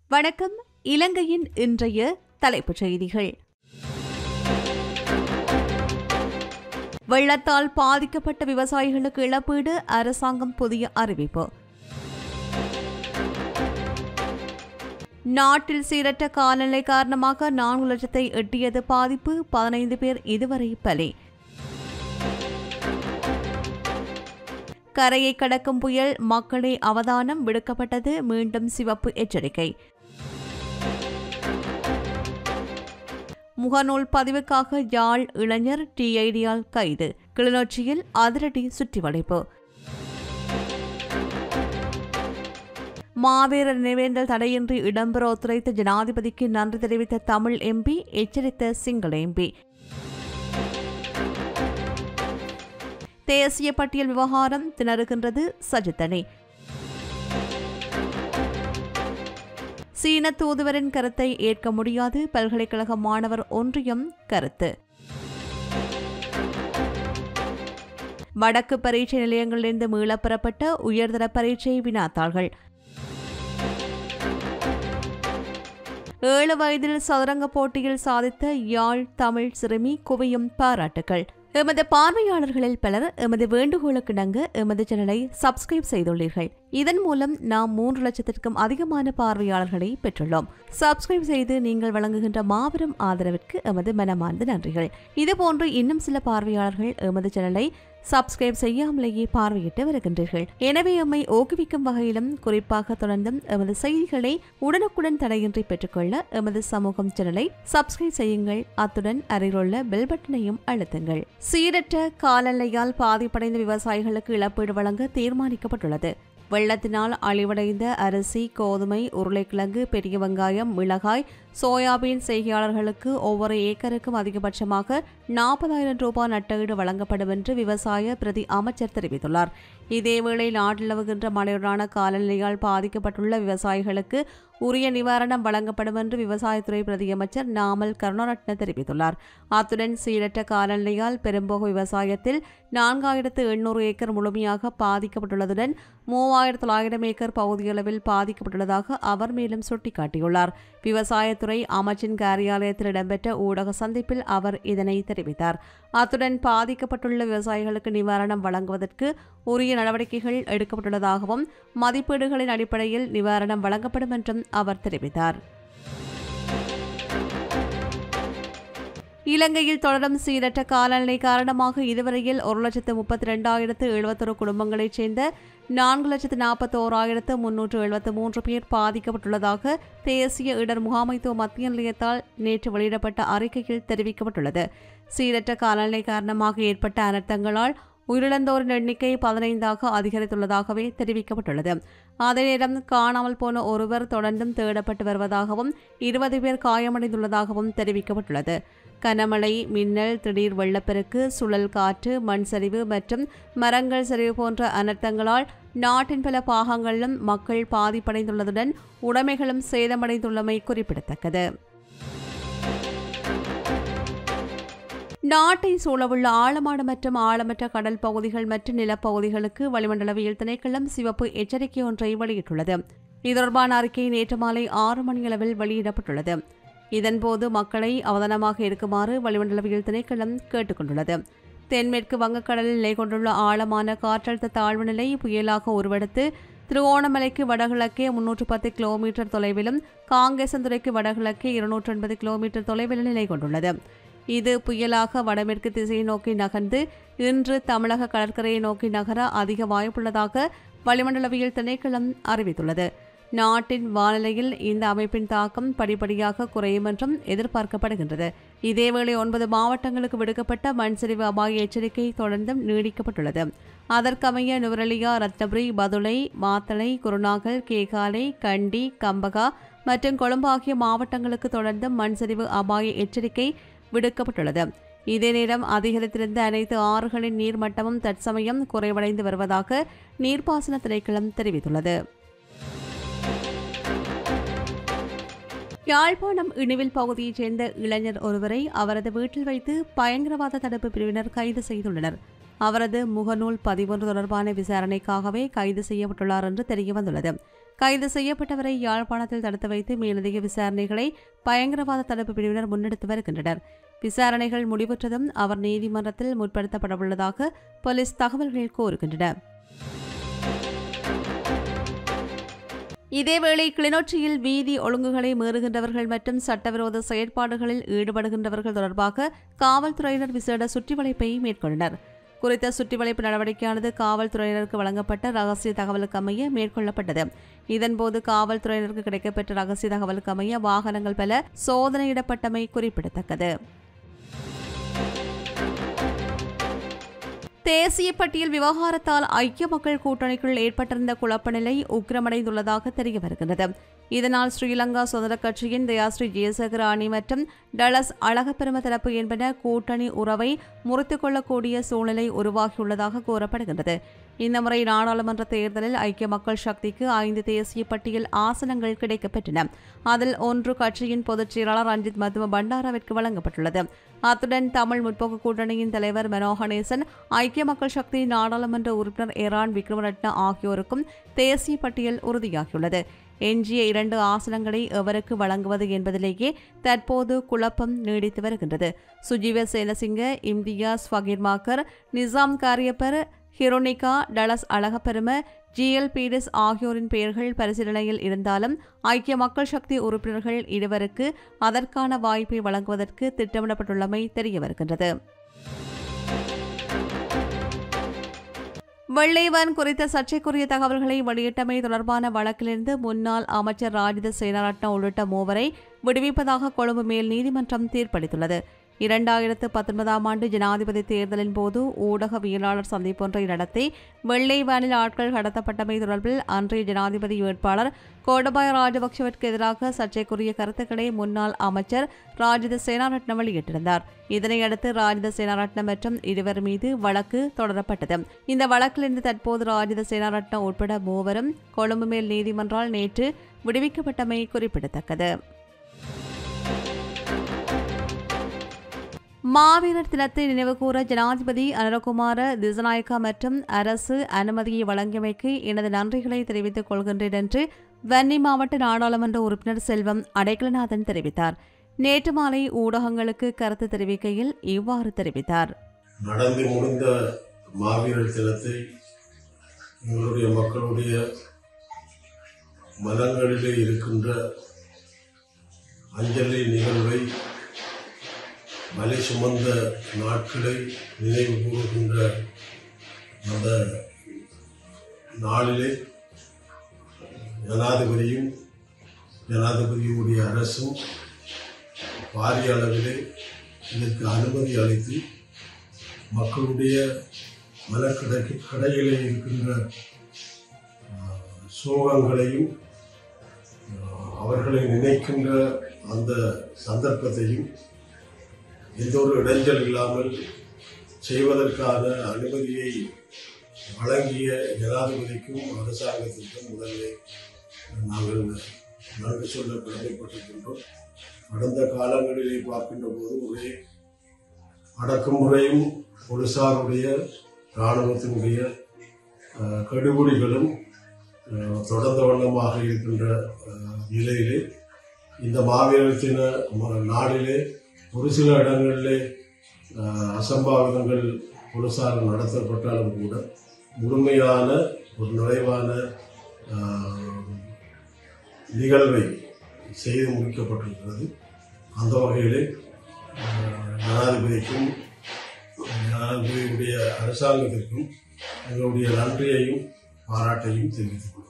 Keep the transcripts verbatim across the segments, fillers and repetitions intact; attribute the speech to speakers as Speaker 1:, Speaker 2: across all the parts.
Speaker 1: வணக்கம். இலங்கையின் இன்றைய தலைப்புச் செய்திகள். வெள்ளத்தால் பாதிக்கப்பட்ட விவசாயிகளுக்கு இழப்பீடு, அரசாங்கம் புதிய அறிவிப்பு. நாட்டில் சீரற்ற காலநிலை காரணமாக நான்கு லட்சத்தை எட்டியது பாதிப்பு, பதினைந்து பேர் இதுவரை பலி. கரையை கடக்கும் புயல், மக்களே அவதானம், விடுக்கப்பட்டது மீண்டும் சிவப்பு எச்சரிக்கை. முகநூல் பதிவுக்காக யாழ் இளைஞர் டிஐடியால் கைது, கிளிநொச்சியில் அதிரடி சுற்றிவளைப்பு. மாவீரர் நினைவேந்தல் தடையின்றி இடம்பெற ஒத்துழைத்த ஜனாதிபதிக்கு நன்றி தெரிவித்த தமிழ் எம்பி, எச்சரித்த சிங்கள எம்பி. தேசிய பட்டியல் விவகாரம் திணறுகின்றது சஜித்தனி. சீன தூதுவரின் கருத்தை ஏற்க முடியாது, பல்கலைக்கழக மாணவர் ஒன்றியம் கருத்து. வடக்கு பரீட்சை நிலையங்களிலிருந்து மீளப் பெறப்பட்ட உயர்தர பரீட்சை வினாத்தாள்கள். ஏழு வயதில் சதுரங்க போட்டியில் சாதித்த யாழ் தமிழ் சிறுமி குவியும் பாராட்டுகள். எமது பார்வையாளர்களில் பலர் எமது வேண்டுகோளுக்கிணங்க எமது சேனலை சப்ஸ்கிரைப் செய்துள்ளீர்கள். இதன் மூலம் நாம் மூன்று லட்சத்திற்கும் அதிகமான பார்வையாளர்களை பெற்றுள்ளோம். சப்ஸ்கிரைப் செய்து நீங்கள் வழங்குகின்ற மாபெரும் ஆதரவிற்கு எமது மனமார்ந்த நன்றிகள். இதுபோன்று இன்னும் சில பார்வையாளர்கள் எமது சேனலை சப்ஸ்கிரைப் செய்யாமலேயே பார்வையிட்டு வருகின்றீர்கள். எனவே எம்மை ஊக்குவிக்கும் வகையிலும் குறிப்பாக தொடர்ந்தும் எமது செய்திகளை உடனுக்குடன் தடையின்றி பெற்றுக்கொள்ள எமது சமூகம் சேனலை சப்ஸ்கிரைப் செய்யுங்கள். அத்துடன் அருகிலுள்ள பெல் பட்டனையும் அழுத்துங்கள். சீரற்ற காலநிலையால் பாதிப்படைந்த விவசாயிகளுக்கு இழப்பீடு வழங்க தீர்மானிக்கப்பட்டுள்ளது. வெள்ளத்தினால் அழிவடைந்த அரிசி, கோதுமை, உருளைக்கிழங்கு, பெரிய வெங்காயம், மிளகாய், சோயாபீன் செய்கையாளர்களுக்கு ஒவ்வொரு ஏக்கருக்கும் அதிகபட்சமாக நாற்பதாயிரம் ரூபாய் நட்டஈடு வழங்கப்படும் என்று விவசாய பிரதி அமைச்சர் தெரிவித்துள்ளார். இதேவேளை நாட்டில் நிலவுகின்ற மழையுடனான காலநிலையால் பாதிக்கப்பட்டுள்ள விவசாயிகளுக்கு உரிய நிவாரணம் வழங்கப்படும் என்று விவசாயத்துறை பிரதியமைச்சர் நாமல் கருணாரட்ன தெரிவித்துள்ளார். அத்துடன் சீரற்ற காலநிலையால் பெரும்போக விவசாயத்தில் நான்காயிரத்து எண்ணூறு ஏக்கர் முழுமையாக பாதிக்கப்பட்டுள்ளதுடன் மூவாயிரத்து தொள்ளாயிரம் ஏக்கர் பகுதியளவில் பாதிக்கப்பட்டுள்ளதாக அவர் மேலும் சுட்டிக்காட்டியுள்ளார். விவசாயத்துறை அமைச்சின் காரியாலயத்தில் இடம்பெற்ற ஊடக சந்திப்பில் அவர் இதனை தெரிவித்தார். அத்துடன் பாதிக்கப்பட்டுள்ள விவசாயிகளுக்கு நிவாரணம் வழங்குவதற்கு உரிய நடவடிக்கைகள் எடுக்கப்பட்டுள்ளதாகவும் மதிப்பீடுகளின் அடிப்படையில் நிவாரணம் வழங்கப்படும் என்றும் அவர் தெரிவித்தார். இலங்கையில் தொடரும் சீரற்ற காலநிலை காரணமாக இதுவரையில் ஒரு லட்சத்து முப்பத்தி இரண்டாயிரத்து எழுபத்தொரு குடும்பங்களைச் சேர்ந்த நான்கு லட்சத்து நாற்பத்தி ஓராயிரத்து முன்னூற்று எழுபத்து மூன்று பேர் பாதிக்கப்பட்டுள்ளதாக தேசிய இடர் முகாமைத்துவ மத்திய நிலையத்தால் நேற்று வெளியிடப்பட்ட அறிக்கையில் தெரிவிக்கப்பட்டுள்ளது. சீரற்ற காலநிலை காரணமாக ஏற்பட்ட அனர்த்தங்களால் உயிரிழந்தோரின் எண்ணிக்கை பதினைந்தாக அதிகரித்துள்ளதாகவே தெரிவிக்கப்பட்டுள்ளது. அதே நேரம் காணாமல் போன ஒருவர் தொடர்ந்தும் தேடப்பட்டு வருவதாகவும் இருபது பேர் காயமடைந்துள்ளதாகவும் தெரிவிக்கப்பட்டுள்ளது. கனமழை, மின்னல், திடீர் வெள்ளப்பெருக்கு, சுழல் காற்று, மண் சரிவு மற்றும் மரங்கள் சரிவு போன்ற அனர்த்தங்களால் நாட்டின் பல பாகங்களிலும் மக்கள் பாதிப்படைந்துள்ளதுடன் உடைமைகளும் சேதமடைந்துள்ளமை குறிப்பிடத்தக்கது. நாட்டை சூழவுள்ள ஆழமான மற்றும் ஆழமற்ற கடல் பகுதிகள் மற்றும் நிலப்பகுதிகளுக்கு வளிமண்டலவியல் திணைக்களம் சிவப்பு எச்சரிக்கை ஒன்றை வெளியிட்டுள்ளது. இது தொடர்பான அறிக்கை நேற்று மாலை ஆறு மணியளவில் வெளியிடப்பட்டுள்ளது. இதன்போது மக்களை அவதானமாக இருக்குமாறு வளிமண்டலவியல் திணைக்களம் கேட்டுக் கொண்டுள்ளது. தென்மேற்கு வங்கக்கடலில் நிலை கொண்டுள்ள ஆழமான காற்றழுத்த தாழ்வு நிலை புயலாக உருவெடுத்து திருவோணமலைக்கு வடகிழக்கே முன்னூற்று பத்து கிலோமீட்டர் தொலைவிலும் காங்கேசந்துறைக்கு வடகிழக்கே இருநூற்று எண்பது கிலோமீட்டர் தொலைவில் நிலை கொண்டுள்ளது. இது புயலாக வடமேற்கு திசையை நோக்கி நகர்ந்து இன்று தமிழக கடற்கரையை நோக்கி நகர அதிக வாய்ப்புள்ளதாக வளிமண்டலவியல் திணைக்களம் அறிவித்துள்ளது. நாட்டின் வானிலையில் இந்த அமைப்பின் தாக்கம் படிப்படியாக குறையும் என்றும் எதிர்பார்க்கப்படுகின்றது. இதேவேளை ஒன்பது மாவட்டங்களுக்கு விடுக்கப்பட்ட மண்சரிவு அபாய எச்சரிக்கை தொடர்ந்தும் நீடிக்கப்பட்டுள்ளது. அதற்கமைய நுவரெலியா, ரத்னபுரி, பதுளை, மாத்தளை, குருநாகல், கேகாலை, கண்டி, கம்பகா மற்றும் கொழும்பு ஆகிய மாவட்டங்களுக்கு தொடர்ந்தும் மண்சரிவு அபாய எச்சரிக்கை விடுக்கப்பட்டுள்ளது. இதே நேரம் அதிகரித்திருந்த அனைத்து ஆறுகளின் நீர்மட்டமும் தற்சமயம் குறைவடைந்து வருவதாக நீர்ப்பாசன திணைக்களம் தெரிவித்துள்ளது. யாழ்ப்பாணம் இணுவில் பகுதியைச் சேர்ந்த இளைஞர் ஒருவரை அவரது வீட்டில் வைத்து பயங்கரவாத தடுப்பு பிரிவினர் கைது செய்துள்ளனர். அவரது முகநூல் பதிவொன்று தொடர்பான விசாரணைக்காகவே கைது செய்யப்பட்டுள்ளார் என்று தெரியவந்துள்ளது. கைது செய்யப்பட்டவரை யாழ்ப்பாணத்தில் தடுத்து வைத்து மேலதிக விசாரணைகளை பயங்கரவாத தடுப்பு பிரிவினர் முன்னெடுத்து வருகின்றனர். விசாரணைகள் முடிவுற்றதும் அவர் நீதிமன்றத்தில் முற்படுத்தப்படவுள்ளதாக போலீஸ் தகவல்கள் கூறுகின்றன. இதேவேளை கிளிநொச்சியில் வீதி ஒழுங்குகளை மீறுகின்றவர்கள் மற்றும் சட்டவிரோத செயற்பாடுகளில் ஈடுபடுகின்றவர்கள் தொடர்பாக காவல்துறையினர் விசேட சுற்றிவளைப்பை மேற்கொண்டனர். குறித்த சுற்றிவளைப்பு நடவடிக்கையானது காவல்துறையினருக்கு வழங்கப்பட்ட ரகசிய தகவலுக்கு அமைய மேற்கொள்ளப்பட்டது. இதன்போது காவல்துறையினருக்கு கிடைக்கப்பெற்ற ரகசிய தகவலுக்கு அமைய வாகனங்கள் பல சோதனையிடப்பட்டமை குறிப்பிடத்தக்கது. தேசிய பட்டியல் விவகாரத்தால் ஐக்கிய மக்கள் கூட்டணிக்குள் ஏற்பட்டிருந்த குழப்ப நிலை உக்கிரமடைந்துள்ளதாக தெரிய வருகிறது. இதனால் ஸ்ரீலங்கா சுதந்திர கட்சியின் தயாஸ்ரீ ஜெயசேகர அணி மற்றும் டலஸ் அழகப்பெரும தரப்பு என்பன கூட்டணி உறவை முறித்துக் கொள்ளக்கூடிய சூழ்நிலை உருவாகியுள்ளதாக கூறப்படுகின்றது. இந்த முறை நாடாளுமன்ற தேர்தலில் ஐக்கிய மக்கள் சக்திக்கு ஐந்து தேசிய பட்டியல் ஆசனங்கள் கிடைக்கப்பெற்றன. அதில் ஒன்று கட்சியின் பொதுச் செயலாளர் ரஞ்சித் மதும பண்டாராவிற்கு வழங்கப்பட்டுள்ளது. அத்துடன் தமிழ் முற்போக்கு கூட்டணியின் தலைவர் மனோகணேசன், ஐக்கிய மக்கள் சக்தி நாடாளுமன்ற உறுப்பினர் எரான் விக்ரமரட்ன ஆகியோருக்கும் தேசிய பட்டியல் உறுதியாகியுள்ளது. எஞ்சிய இரண்டு ஆசனங்களை எவருக்கு வழங்குவது என்பதிலேயே தற்போது குழப்பம் நீடித்து வருகின்றது. சுஜீவ சேனசிங்க, இம்தியாஸ் ஃபகீர்மாக்கர், நிசாம் காரியப்பர், ஹிரோனிகா, டலஸ் அழகப்பெரும, ஜி எல் பீரிஸ் ஆகியோரின் பெயர்கள் பரிசீலனையில் இருந்தாலும் ஐக்கிய மக்கள் சக்தி உறுப்பினர்கள் இருவருக்கு அதற்கான வாய்ப்பை வழங்குவதற்கு திட்டமிடப்பட்டுள்ளமை தெரிய வருகின்றது. வெள்ளைவான் குறித்த சர்ச்சைக்குரிய தகவல்களை வெளியிட்டமை தொடர்பான வழக்கிலிருந்து முன்னாள் அமைச்சர் ராஜித சேனாரட்ன உள்ளிட்ட மூவரை விடுவிப்பதாக கொழும்பு மேல் நீதிமன்றம் தீர்ப்பளித்துள்ளது. இரண்டாயிரத்து பத்தொன்பதாம் ஆண்டு ஜனாதிபதி தேர்தலின் போது ஊடகவியலாளர் சந்திப்பொன்றை நடத்தி வெள்ளை வேனில் ஆட்கள் கடத்தப்பட்டமை தொடர்பில் அன்றைய ஜனாதிபதி வேட்பாளர் கோடபாய ராஜபக்சவிற்கு எதிராக சர்ச்சைக்குரிய கருத்துக்களை முன்னாள் அமைச்சர் ராஜித சேனாரட்ன வெளியிட்டிருந்தார். இதனையடுத்து ராஜித சேனாரட்ன மற்றும் இருவர் மீது வழக்கு தொடரப்பட்டது. இந்த வழக்கிலிருந்து தற்போது ராஜித சேனாரட்ன உட்பட மூவரும் கொழும்பு மேல் நீதிமன்றால் நேற்று விடுவிக்கப்பட்டமை குறிப்பிடத்தக்கது. மாவீரர் தினத்தை நினைவுகூர ஜனாதிபதி அனுரகுமார திசநாயக்கா மற்றும் அரசு அனுமதியை வழங்கியமைக்கு எனது நன்றிகளை தெரிவித்துக் கொள்கின்றேன் என்று வன்னி மாவட்ட நாடாளுமன்ற உறுப்பினர் செல்வம் அடைக்கலநாதன் தெரிவித்தார். நேற்று மாலை ஊடகங்களுக்கு கருத்து தெரிவிக்கையில் இவ்வாறு தெரிவித்தார்.
Speaker 2: நடந்து முடிந்த மாவீரர் தினத்தை எங்களுடைய மக்களுடைய மனங்களிலே இருக்கின்ற அஞ்சலி நிகழ்வை மலை சுமந்த நாட்களை நினைவு கூறுகின்ற அந்த நாளிலே ஜனாதிபதியும் ஜனாதிபதியுடைய அரசும் பாரிய அளவிலே இதற்கு அனுமதி அளித்து மக்களுடைய மனக்கடை கடையிலே இருக்கின்ற சோகங்களையும் அவர்களை நினைக்கின்ற அந்த சந்தர்ப்பத்தையும் எந்த ஒரு இடைஞ்சல் இல்லாமல் செய்வதற்கான அனுமதியை வழங்கிய ஜனாதிபதிக்கும் அரசாங்கத்திற்கும் முதலிலே நாங்கள் நன்றி சொல்ல கடமைப்பட்டிருக்கின்றோம். கடந்த காலங்களிலே பார்க்கின்ற போது ஒரே அடக்குமுறையும் போலீசாருடைய இராணுவத்தினுடைய கடுபிடிகளும் தொடர்ந்த வண்ணமாக இருக்கின்ற நிலையிலே இந்த மாவீரர் தின நாளிலே ஒரு சில இடங்களிலே அசம்பாவிதங்கள் போலீசார் நடத்தப்பட்டாலும் கூட முழுமையான ஒரு நிறைவான நிகழ்வை செய்து முடிக்கப்பட்டிருக்கிறது. அந்த வகையிலே ஜனாதிபதிக்கும் ஜனாதிபதியுடைய அரசாங்கத்திற்கும் எங்களுடைய நன்றியையும் பாராட்டையும் தெரிவித்துக் கொள்கிறோம்.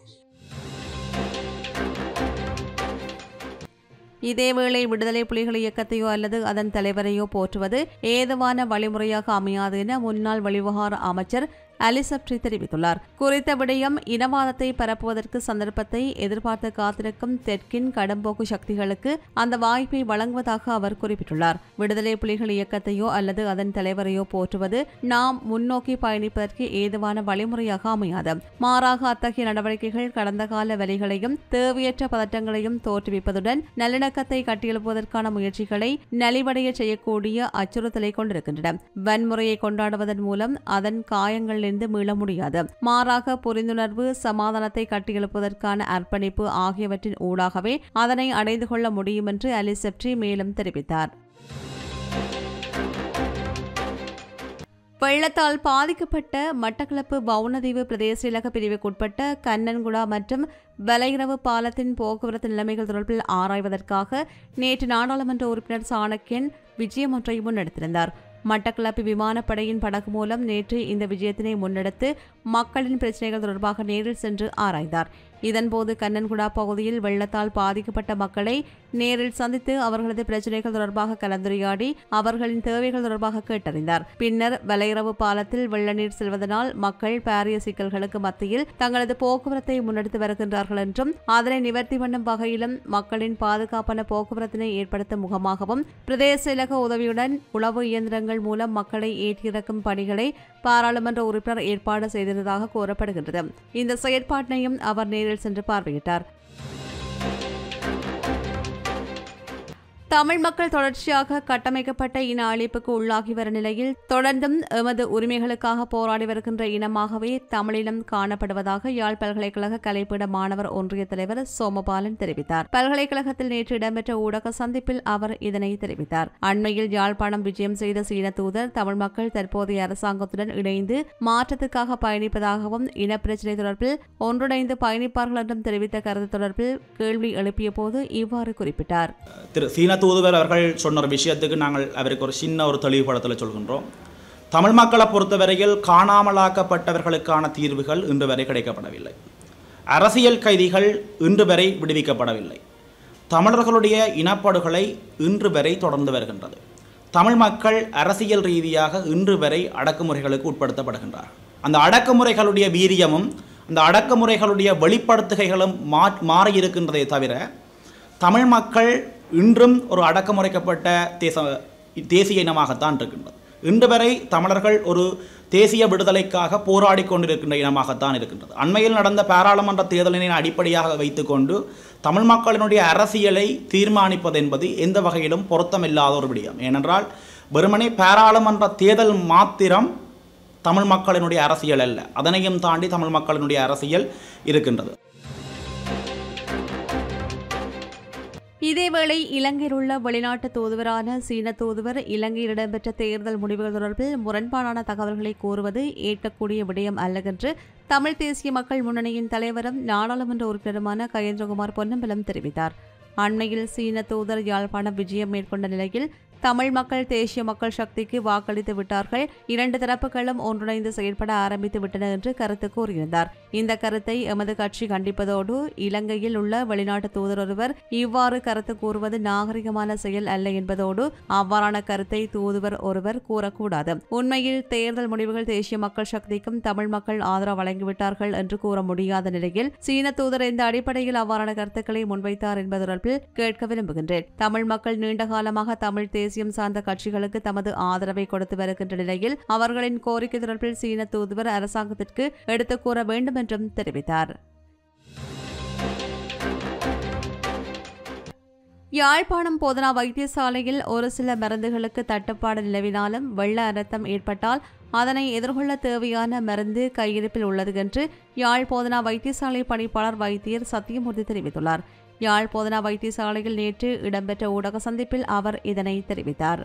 Speaker 1: இதேவேளை விடுதலை புலிகள் இயக்கத்தையோ அல்லது அதன் தலைவரையோ போற்றுவது ஏதுவான வழிமுறையாக அமையாது என முன்னாள் வெளிவிவகார அமைச்சர் அலிசப்ரி தெரிவித்துள்ளார். குறித்த விடயம் இனவாதத்தை பரப்புவதற்கு சந்தர்ப்பத்தை எதிர்பார்த்து காத்திருக்கும் தெற்கின் கடம்போக்கு சக்திகளுக்கு அந்த வாய்ப்பை வழங்குவதாக அவர் குறிப்பிட்டுள்ளார். விடுதலை புலிகள் இயக்கத்தையோ அல்லது அதன் தலைவரையோ போற்றுவது நாம் முன்னோக்கி பயணிப்பதற்கு ஏதுவான வழிமுறையாக அமையாது. மாறாக அத்தகைய நடவடிக்கைகள் கடந்த கால வலிகளையும் தேவையற்ற பதட்டங்களையும் தோற்றுவிப்பதுடன் நல்லிணக்கத்தை கட்டியெழுப்புவதற்கான முயற்சிகளை நலிவடைய செய்யக்கூடிய அச்சுறுத்தலை கொண்டிருக்கின்றன. வன்முறையை கொண்டாடுவதன் மூலம் அதன் காயங்கள் பின்னடைவிலிருந்து மீள முடியாது. மாறாக புரிந்துணர்வு, சமாதானத்தை கட்டியெழுப்பதற்கான அர்ப்பணிப்பு ஆகியவற்றின் ஊடாகவே அதனை அடைந்து கொள்ள முடியும் என்று அலிசெப்ரி மேலும் தெரிவித்தார். வெள்ளத்தால் பாதிக்கப்பட்ட மட்டக்களப்பு வவுணதீவு பிரதேச இலக்க பிரிவுக்குட்பட்ட கண்ணன்குடா மற்றும் வலையிரவு பாலத்தின் போக்குவரத்து நிலைமைகள் தொடர்பில் ஆராய்வதற்காக நேற்று நாடாளுமன்ற உறுப்பினர் சாணக்கியன் விஜயம் ஒன்றை முன்னெடுத்திருந்தார். மட்டக்களப்பு விமானப்படையின் படகு மூலம் நேற்று இந்த விஜயத்தினை முன்னெடுத்து மக்களின் பிரச்சினைகள் தொடர்பாக நேரில் சென்று ஆராய்ந்தார். இதன்போது கண்ணன்குடா பகுதியில் வெள்ளத்தால் பாதிக்கப்பட்ட மக்களை நேரில் சந்தித்து அவர்களது பிரச்சினைகள் தொடர்பாக கலந்துரையாடி அவர்களின் தேவைகள் தொடர்பாக கேட்டறிந்தார். பின்னர் வலையிரவு பாலத்தில் வெள்ள நீர் செல்வதனால் மக்கள் பாரிய சிக்கல்களுக்கு மத்தியில் தங்களது போக்குவரத்தை முன்னெடுத்து வருகின்றார்கள் என்றும் அதனை நிவர்த்தி பண்ணும் வகையிலும் மக்களின் பாதுகாப்பான போக்குவரத்தினை ஏற்படுத்தும் முகமாகவும் பிரதேச இலக உதவியுடன் உளவு இயந்திரங்கள் மூலம் மக்களை ஏற்றிறக்கும் பணிகளை பாராளுமன்ற உறுப்பினர் ஏற்பாடு செய்திருந்ததாக கூறப்படுகின்றது. இந்த செயற்பாட்டினையும் அவர் நேரில் சென்று பார்வையிட்டார். தமிழ் மக்கள் தொடர்ச்சியாக கட்டமைக்கப்பட்ட இன அழிப்புக்கு உள்ளாகி வரும் நிலையில் தொடர்ந்தும் எமது உரிமைகளுக்காக போராடி வருகின்ற இனமாகவே தமிழினம் காணப்படுவதாக யாழ் பல்கலைக்கழக கலைப்பீட மாணவர் ஒன்றிய தலைவர் சோமபாலன் தெரிவித்தார். பல்கலைக்கழகத்தில் நேற்று இடம்பெற்ற ஊடக சந்திப்பில் அவர் இதனை தெரிவித்தார். அண்மையில் யாழ்ப்பாணம் விஜயம் செய்த சீன தூதர் தமிழ் மக்கள் தற்போதைய அரசாங்கத்துடன் இணைந்து மாற்றத்துக்காக பயணிப்பதாகவும் இனப்பிரச்சினை தொடர்பில் ஒன்றிணைந்து பயணிப்பார்கள் என்றும் தெரிவித்த கருத்து தொடர்பில் கேள்வி எழுப்பிய போது இவ்வாறு குறிப்பிட்டார்.
Speaker 3: தூதுவர் அவர்கள் சொன்ன ஒரு விஷயத்துக்கு நாங்கள் அவருக்கு ஒரு சின்ன ஒரு தெளிவுபடுத்தலை சொல்கின்றோம். தமிழ் மக்களை பொறுத்தவரையில் காணாமலாக்கப்பட்டவர்களுக்கான தீர்வுகள் இன்று வரை கிடைக்கப்படவில்லை. அரசியல் கைதிகள் இன்று வரை விடுவிக்கப்படவில்லை. தமிழர்களுடைய இனப்படுகொலை இன்று வரை தொடர்ந்து வருகின்றது. தமிழ் மக்கள் அரசியல் ரீதியாக இன்று வரை அடக்குமுறைகளுக்கு உட்படுத்தப்படுகின்றார். அந்த அடக்குமுறைகளுடைய வீரியமும் அந்த அடக்குமுறைகளுடைய வெளிப்படுத்துகைகளும் மா மாறியிருக்கின்றதை தவிர தமிழ் மக்கள் இன்றும் ஒரு அடக்குமுறைக்கப்பட்ட தேச தேசிய இனமாகத்தான் இருக்கின்றது. இன்று வரை தமிழர்கள் ஒரு தேசிய விடுதலைக்காக போராடி கொண்டிருக்கின்ற இனமாகத்தான் இருக்கின்றது. அண்மையில் நடந்த பாராளுமன்ற தேர்தலினை அடிப்படையாக வைத்துக்கொண்டு தமிழ் மக்களினுடைய அரசியலை தீர்மானிப்பது என்பது எந்த வகையிலும் பொருத்தமில்லாத ஒரு விடயம். ஏனென்றால் வெறுமனே பாராளுமன்ற தேர்தல் மாத்திரம் தமிழ் மக்களினுடைய அரசியல் அல்ல, அதனையும் தாண்டி தமிழ் மக்களினுடைய அரசியல் இருக்கின்றது.
Speaker 1: இதேவேளை இலங்கையில் உள்ள வெளிநாட்டு தூதுவரான சீன தூதுவர் இலங்கையில் இடம்பெற்ற தேர்தல் முடிவுகள் தொடர்பில் முரண்பாடான தகவல்களை கூறுவது ஏற்கக்கூடிய விடயம் அல்ல என்று தமிழ் தேசிய மக்கள் முன்னணியின் தலைவரும் நாடாளுமன்ற உறுப்பினருமான கயேந்திரகுமார் பொன்னம்பலம் தெரிவித்தார். அண்மையில் சீன தூதர் யாழ்ப்பாணம் விஜயம் மேற்கொண்ட நிலையில் தமிழ் மக்கள் தேசிய மக்கள் சக்திக்கு வாக்களித்து விட்டார்கள், இரண்டு தரப்புகளும் ஒன்றிணைந்து செயல்பட ஆரம்பித்து விட்டன என்று கருத்து கூறியிருந்தார். இந்த கருத்தை எமது கட்சி கண்டிப்பதோடு இலங்கையில் உள்ள வெளிநாட்டு தூதர் ஒருவர் இவ்வாறு கருத்து கூறுவது நாகரிகமான செயல் அல்ல என்பதோடு அவ்வாறான கருத்தை தூதுவர் ஒருவர் கூறக்கூடாது. உண்மையில் தேர்தல் முடிவுகள் தேசிய மக்கள் சக்திக்கும் தமிழ் மக்கள் ஆதரவு வழங்கிவிட்டார்கள் என்று கூற முடியாத நிலையில் சீன தூதர் இந்த அடிப்படையில் அவ்வாறான கருத்துக்களை முன்வைத்தார் என்பது தொடர்பில் கேட்க விரும்புகின்றேன். தமிழ் மக்கள் நீண்ட காலமாக தமிழ் தேசியம் சார்ந்த கட்சிகளுக்கு தமது ஆதரவை கொடுத்து வருகின்ற நிலையில் அவர்களின் கோரிக்கை தொடர்பில் சீன தூதுவர் அரசாங்கத்திற்கு எடுத்துக் கூற வேண்டும் என்றும் தெரிவித்தார். யாழ்ப்பாணம் போதனா வைத்தியசாலையில் ஒரு சில மருந்துகளுக்கு தட்டுப்பாடு நிலவினாலும் வெள்ள அனர்த்தம் ஏற்பட்டால் அதனை எதிர்கொள்ள தேவையான மருந்து கையிருப்பில் உள்ளது என்று யாழ் போதனா வைத்தியசாலை பணிப்பாளர் வைத்தியர் சத்தியமூர்த்தி தெரிவித்துள்ளார். யாழ் போதனா வைத்தியசாலையில் நேற்று இடம்பெற்ற ஊடக சந்திப்பில் அவர் இதனை தெரிவித்தார்.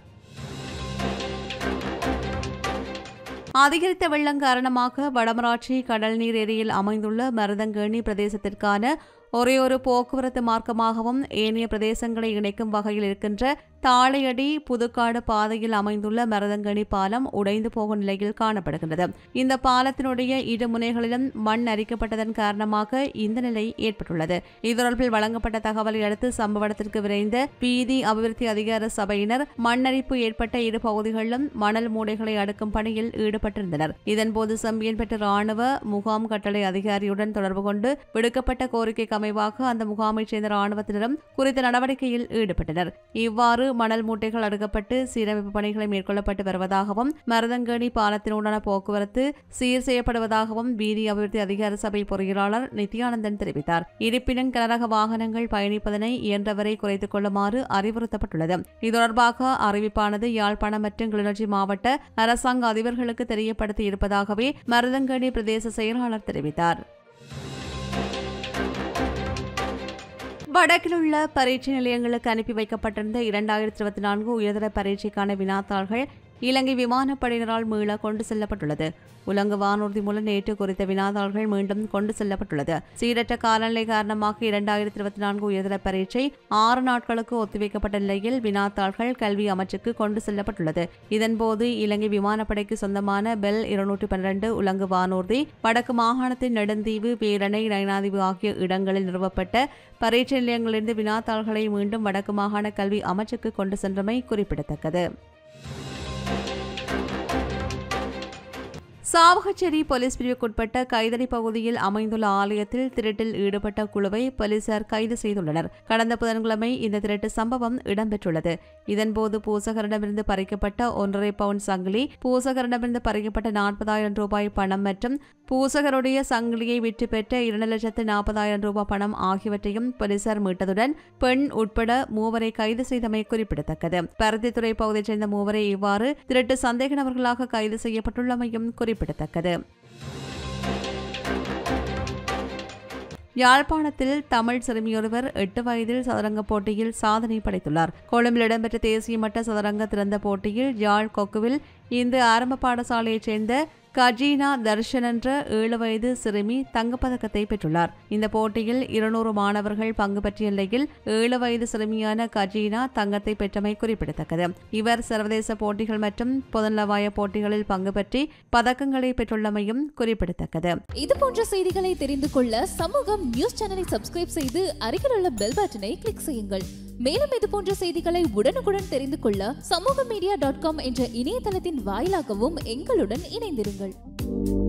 Speaker 1: அதிகரித்த வெள்ளம் காரணமாக வடமராட்சி கடல்நீர் ஏரியில் அமைந்துள்ள மருதங்கேணி பிரதேசத்திற்கான ஒரே ஒரு போக்குவரத்து மார்க்கமாகவும் ஏனைய பிரதேசங்களை இணைக்கும் வகையில் இருக்கின்ற தாளையடி புதுக்காடு பாதையில் அமைந்துள்ள மருதங்கணி பாலம் உடைந்து போகும் நிலையில் காணப்படுகின்றது. இந்த பாலத்தினுடைய இரு முனைகளிலும் மண் அரிக்கப்பட்டதன் காரணமாக இந்த நிலை ஏற்பட்டுள்ளது. இது தொடர்பில் வழங்கப்பட்ட தகவலை அடுத்து சம்பவ இடத்திற்கு விரைந்த வீதி அபிவிருத்தி அதிகார சபையினர் மண்ணரிப்பு ஏற்பட்ட இரு பகுதிகளிலும் மணல் மூடைகளை அடுக்கும் பணியில் ஈடுபட்டிருந்தனர். இதன்போது செம்பியன்பேட்டை ராணுவ முகாம் கட்டளை அதிகாரியுடன் தொடர்பு கொண்டு விடுக்கப்பட்ட கோரிக்கைக்கு அமைவாக அந்த முகாமைச் சேர்ந்த ராணுவத்தினரும் குறித்த நடவடிக்கையில் ஈடுபட்டனர். இவ்வாறு மணல் மூட்டைகள் அடுக்கப்பட்டு சீரமைப்பு பணிகளை மேற்கொள்ளப்பட்டு வருவதாகவும் மருதங்கேணி பாலத்தினூடான போக்குவரத்து சீர் செய்யப்படுவதாகவும் வீதி அபிவிருத்தி அதிகார சபை பொறியியலாளர் நித்யானந்தன் தெரிவித்தார். இருப்பினும் கனரக வாகனங்கள் பயணிப்பதனை இயன்றவரை குறைத்துக் கொள்ளுமாறு அறிவுறுத்தப்பட்டுள்ளது. இது தொடர்பாக அறிவிப்பானது யாழ்ப்பாணம் மற்றும் கிளிநொச்சி மாவட்ட அரசாங்க அதிபர்களுக்கு தெரியப்படுத்தி இருப்பதாகவே மருதங்கேணி பிரதேச செயலாளர் தெரிவித்தார். வடக்கில் உள்ள பரீட்சை நிலையங்களுக்கு அனுப்பி வைக்கப்பட்டிருந்த இரண்டாயிரத்தி இருபத்தி நான்கு உயர்தர பரீட்சைக்கான வினாத்தாள்கள் இலங்கை விமானப்படையினரால் மீள கொண்டு செல்லப்பட்டுள்ளது. உலங்கு வானூர்தி மூலம் நேற்று குறித்த வினாத்தாள்கள் மீண்டும் கொண்டு செல்லப்பட்டுள்ளது. சீரற்ற காலநிலை காரணமாக இரண்டாயிரத்தி இருபத்தி நான்கு உயர்தர பரீட்சை ஆறு நாட்களுக்கு ஒத்திவைக்கப்பட்ட நிலையில் வினாத்தாள்கள் கல்வி அமைச்சுக்கு கொண்டு செல்லப்பட்டுள்ளது. இதன்போது இலங்கை விமானப்படைக்கு சொந்தமான பெல் இருநூற்றி பன்னிரண்டு உலங்கு வானூர்தி வடக்கு மாகாணத்தின் நெடுந்தீவு, பேரணை, நயனாதீவு ஆகிய இடங்களில் நிறுவப்பட்ட பரீட்சை நிலையங்களிலிருந்து வினாத்தாள்களை மீண்டும் வடக்கு மாகாண கல்வி அமைச்சுக்கு கொண்டு சென்றமை குறிப்பிடத்தக்கது. சாவகச்சேரி போலீஸ் பிரிவுக்குட்பட்ட கைதடி பகுதியில் அமைந்துள்ள ஆலயத்தில் திருட்டில் ஈடுபட்ட குழுவை போலீசார் கைது செய்துள்ளனர். கடந்த புதன்கிழமை இந்த திருட்டு சம்பவம் இடம்பெற்றுள்ளது. இதன்போது பூசகரிடமிருந்து பறிக்கப்பட்ட ஒன்றரை பவுண்ட் சங்கிலி, பூசகரிடமிருந்து பறிக்கப்பட்ட நாற்பதாயிரம் ரூபாய் பணம் மற்றும் பூசகருடைய சங்கிலியை விற்று பெற்ற இரண்டு லட்சத்து நாற்பதாயிரம் ரூபாய் பணம் ஆகியவற்றையும் போலீசார் மீட்டதுடன் பெண் உட்பட மூவரை கைது செய்தமை குறிப்பிடத்தக்கது. பருத்தித்துறை பகுதியைச் சேர்ந்த மூவரை இவ்வாறு திருட்டு சந்தேக நபர்களாக கைது செய்யப்பட்டுள்ளமையும் குறிப்பிடத்தக்கது. யாழ்ப்பாணத்தில் தமிழ் சிறுமியொருவர் எட்டு வயதில் சதுரங்க போட்டியில் சாதனை படைத்துள்ளார். கொழும்பில் இடம்பெற்ற தேசிய மட்ட சதுரங்க திறந்த போட்டியில் யாழ் கொக்குவில் இந்து ஆரம்ப பாடசாலையைச் சேர்ந்த கஜீனா தர்ஷன் என்ற ஏழு வயது சிறுமி தங்கப்பதக்கத்தை பெற்றுள்ளார். இந்த போட்டியில் இருநூறு மாணவர்கள் பங்கு பற்றிய நிலையில் ஏழு வயது சிறுமியான கஜீனா தங்கத்தை பெற்றமை குறிப்பிடத்தக்கது. இவர் சர்வதேச போட்டிகள் மற்றும் பொதுநலவாய போட்டிகளில் பங்கு பற்றி பதக்கங்களை பெற்றுள்ளமையும் குறிப்பிடத்தக்கது.
Speaker 4: இதுபோன்ற செய்திகளை தெரிந்து கொள்ள சமூகம் நியூஸ் சேனலை சப்ஸ்கிரைப் செய்து அருகில் உள்ள பெல் பட்டனை கிளிக் செய்யுங்கள். மேலும் இது போன்ற செய்திகளை உடனுக்குடன் தெரிந்து கொள்ள சமூக மீடியா டாட் காம் என்ற இணையதளத்தின் வாயிலாகவும் எங்களுடன் இணைந்திருங்கள்.